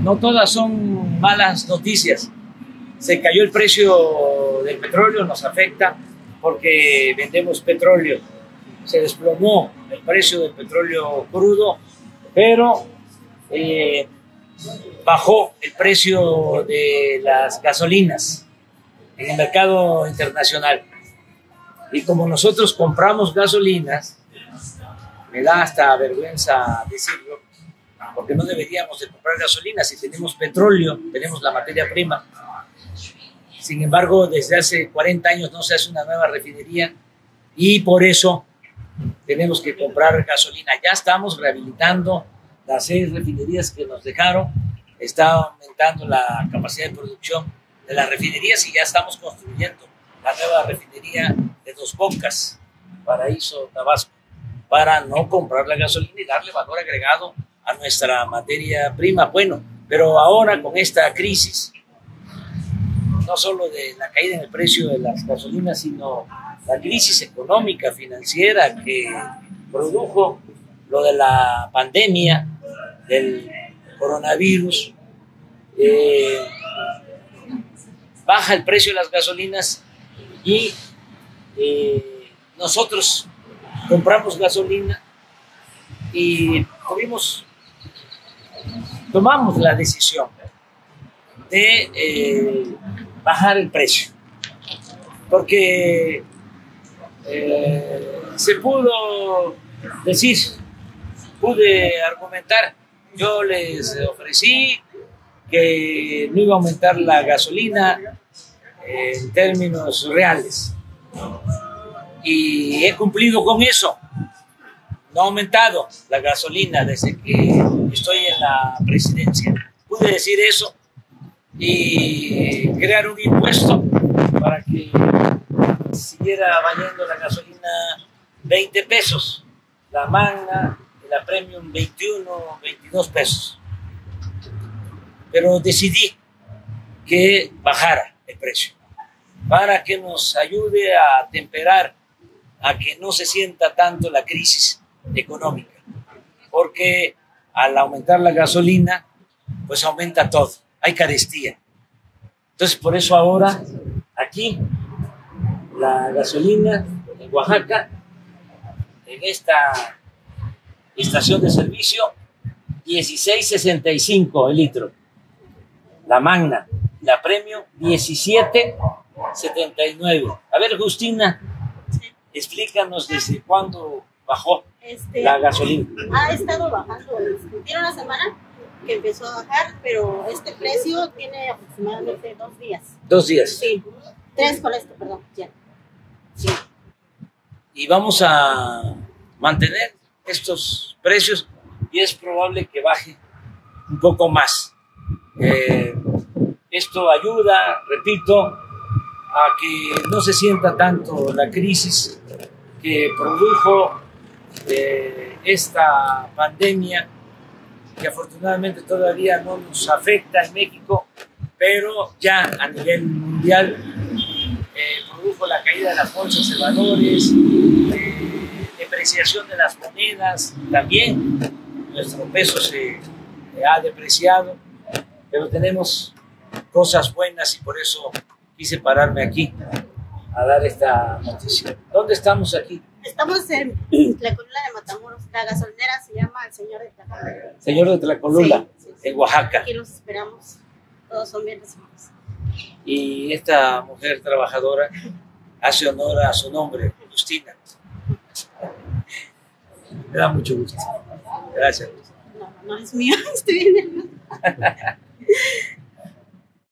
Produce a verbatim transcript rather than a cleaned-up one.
no todas son malas noticias. Se cayó el precio del petróleo, nos afecta porque vendemos petróleo. Se desplomó el precio del petróleo crudo, pero eh, bajó el precio de las gasolinas en el mercado internacional. Y como nosotros compramos gasolinas, me da hasta vergüenza decirlo, porque no deberíamos de comprar gasolina si tenemos petróleo, tenemos la materia prima. Sin embargo, desde hace cuarenta años no se hace una nueva refinería y por eso tenemos que comprar gasolina. Ya estamos rehabilitando las seis refinerías que nos dejaron, está aumentando la capacidad de producción de las refinerías y ya estamos construyendo la nueva refinería de Dos Bocas, Paraíso, Tabasco, para no comprar la gasolina y darle valor agregado a nuestra materia prima. Bueno, pero ahora con esta crisis, no solo de la caída en el precio de las gasolinas, sino la crisis económica, financiera que produjo lo de la pandemia del coronavirus, eh, baja el precio de las gasolinas y eh, nosotros compramos gasolina y tuvimos, tomamos la decisión de eh, bajar el precio, porque eh, se pudo decir, pude argumentar, yo les ofrecí que no iba a aumentar la gasolina eh, en términos reales y he cumplido con eso. No ha aumentado la gasolina desde que estoy en la presidencia. Pude decir eso y crear un impuesto para que siguiera valiendo la gasolina veinte pesos, la Magna y la Premium veintiuno, veintidós pesos. Pero decidí que bajara el precio para que nos ayude a temperar, a que no se sienta tanto la crisis económica, porque al aumentar la gasolina, pues aumenta todo, hay carestía. Entonces, por eso ahora, aquí, la gasolina en Oaxaca, en esta estación de servicio, dieciséis sesenta y cinco el litro. La Magna, la Premium, diecisiete setenta y nueve. A ver, Justina, explícanos desde cuándo bajó este, la gasolina. Ha estado bajando. Tiene una semana que empezó a bajar, pero este precio tiene aproximadamente dos días. ¿Dos días? Sí, tres con esto, perdón, ya. Sí. Y vamos a mantener estos precios y es probable que baje un poco más. Eh, esto ayuda, repito, a que no se sienta tanto la crisis que produjo eh, esta pandemia, que afortunadamente todavía no nos afecta en México, pero ya a nivel mundial eh, produjo la caída de las bolsas de valores, eh, depreciación de las monedas, también nuestro peso se eh, ha depreciado, pero tenemos cosas buenas y por eso quise pararme aquí a dar esta noticia. ¿Dónde estamos aquí? Estamos en Tlacolula de Matamoros. La gasolinera se llama El Señor de Tlacolula. Señor de Tlacolula, sí, sí, sí. En Oaxaca. Aquí los esperamos. Todos son bien recibidos. Y esta mujer trabajadora hace honor a su nombre, Justina. Me da mucho gusto. Gracias. No, no es mío. Estoy bien nerviosa.